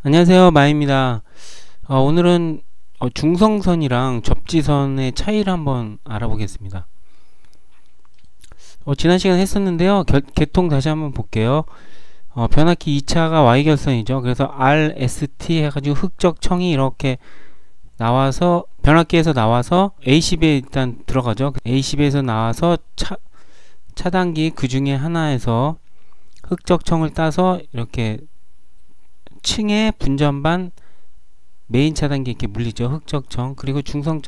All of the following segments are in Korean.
안녕하세요, 마입니다. 오늘은 중성선이랑 접지선의 차이를 한번 알아보겠습니다. 지난 시간에 했었는데요. 개통 다시 한번 볼게요. 변압기 2차가 Y결선이죠. 그래서 RST 해가지고 흑적청이 이렇게 나와서 변압기에서 나와서 A10에 일단 들어가죠. A10에서 나와서 차단기 그 중에 하나에서 흑적청을 따서 이렇게 층에 분전반 메인 차단기 이렇게 물리죠. 흑적청. 그리고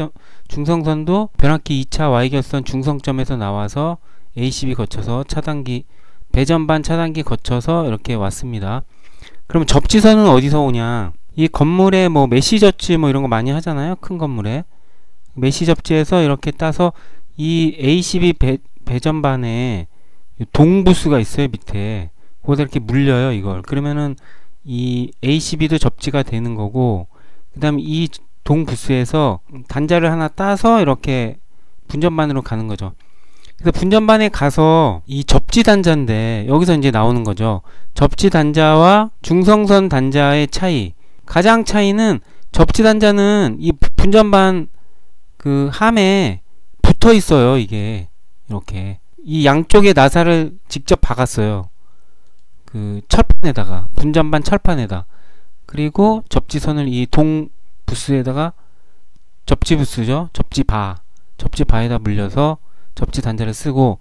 중성선도 변압기 2차 Y결선 중성점에서 나와서 A10이 거쳐서 차단기 배전반 차단기 거쳐서 이렇게 왔습니다. 그럼 접지선은 어디서 오냐? 이 건물에 뭐 메시 접지 뭐 이런 거 많이 하잖아요. 큰 건물에 메시 접지에서 이렇게 따서 이 A12 배전반에 동부스가 있어요. 밑에 거기다 이렇게 물려요. 이걸 그러면은 이 A12도 접지가 되는 거고, 그 다음에 이 동부스에서 단자를 하나 따서 이렇게 분전반으로 가는 거죠. 그래서 분전반에 가서 이 접지 단자인데 여기서 이제 나오는 거죠. 접지 단자와 중성선 단자의 차이. 가장 차이는 접지 단자는 이 분전반 그 함에 붙어 있어요. 이게 이렇게 이 양쪽에 나사를 직접 박았어요. 그 철판에다가 분전반 철판에다. 그리고 접지선을 이 동 부스에다가 접지 부스죠. 접지바에다 물려서 접지 단자를 쓰고,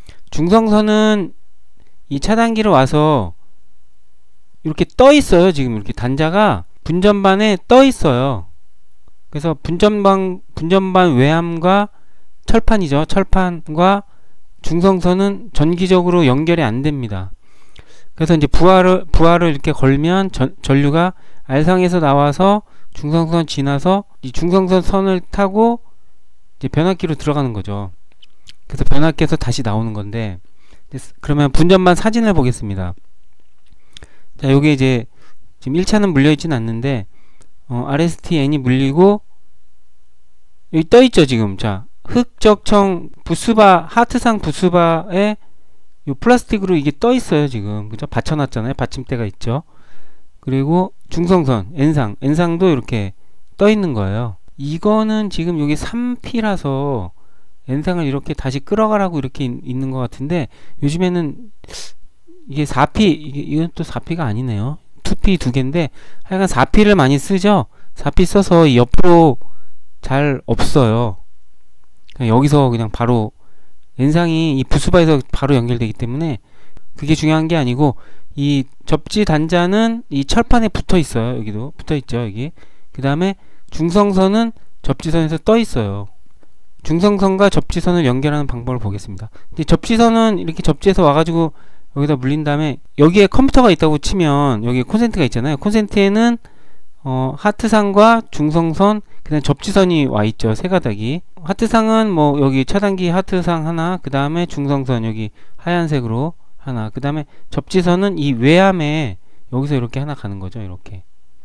중성선은 이 차단기로 와서 이렇게 떠 있어요. 지금 이렇게 단자가 분전반에 떠 있어요. 그래서 분전반 외함과 철판이죠. 철판과 중성선은 전기적으로 연결이 안 됩니다. 그래서 이제 부하를 이렇게 걸면 전류가 R상에서 나와서 중성선 지나서 이 중성선 선을 타고 이제 변압기로 들어가는 거죠. 그래서 변압기에서 다시 나오는 건데, 그러면 분전반 사진을 보겠습니다. 자, 요게 이제 지금 1차는 물려있진 않는데 RSTN이 물리고 여기 떠있죠. 지금 자, 흑적청 부스바 하트상 부스바에 요 플라스틱으로 이게 떠 있어요. 지금 그죠? 받쳐놨잖아요. 받침대가 있죠. 그리고 중성선 N상도 이렇게 떠 있는 거예요. 이거는 지금 여기 3P라서 N상을 이렇게 다시 끌어가라고 이렇게 있는 것 같은데, 요즘에는 이게 4P 이건 또 4P가 아니네요. 2P 두 개인데 하여간 4P를 많이 쓰죠. 4P 써서 이 옆으로 잘 없어요. 그냥 여기서 그냥 바로 N상이 이 부스바에서 바로 연결되기 때문에 그게 중요한 게 아니고, 이 접지 단자는 이 철판에 붙어 있어요. 여기도 붙어 있죠. 여기. 그 다음에 중성선은 접지선에서 떠 있어요. 중성선과 접지선을 연결하는 방법을 보겠습니다. 이제 접지선은 이렇게 접지에서 와가지고 여기다 물린 다음에 여기에 컴퓨터가 있다고 치면 여기 콘센트가 있잖아요. 콘센트에는 하트상과 중성선, 그 다음에 접지선이 와 있죠. 세 가닥이. 하트상은 뭐 여기 차단기 하트상 하나, 그 다음에 중성선 여기 하얀색으로 하나, 그 다음에 접지선은 이 외함에 여기서 이렇게 하나 가는 거죠. 이렇게.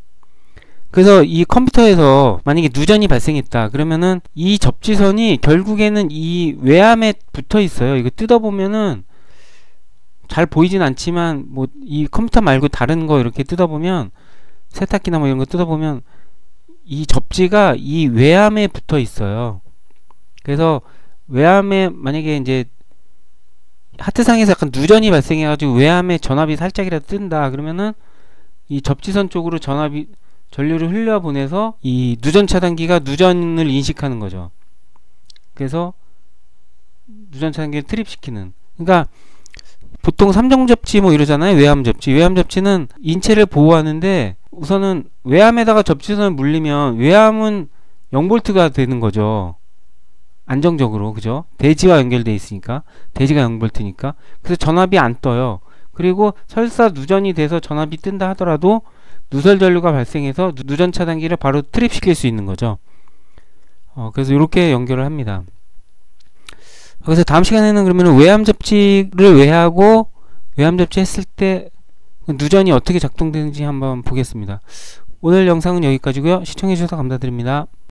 그래서 이 컴퓨터에서 만약에 누전이 발생했다 그러면은 이 접지선이 결국에는 이 외함에 붙어 있어요. 이거 뜯어보면은 잘 보이진 않지만 뭐 이 컴퓨터 말고 다른 거 이렇게 뜯어보면, 세탁기나 뭐 이런 거 뜯어보면 이 접지가 이 외함에 붙어 있어요. 그래서 외함에 만약에 이제 하트상에서 약간 누전이 발생해 가지고 외함에 전압이 살짝이라도 뜬다 그러면은 이 접지선 쪽으로 전류를 흘려보내서 이 누전 차단기가 누전을 인식하는 거죠. 그래서 누전 차단기를 트립시키는. 그러니까 보통 3종 접지 뭐 이러잖아요. 외함 접지는 인체를 보호하는데, 우선은 외함에다가 접지선을 물리면 외함은 0V가 되는 거죠. 안정적으로. 그죠? 대지와 연결되어 있으니까. 대지가 0V니까. 그래서 전압이 안 떠요. 그리고 설사 누전이 돼서 전압이 뜬다 하더라도 누설 전류가 발생해서 누전 차단기를 바로 트립시킬 수 있는 거죠. 그래서 이렇게 연결을 합니다. 그래서 다음 시간에는 그러면 외함 접지를 외하고 외함 접지 했을 때 누전이 어떻게 작동되는지 한번 보겠습니다. 오늘 영상은 여기까지고요. 시청해주셔서 감사드립니다.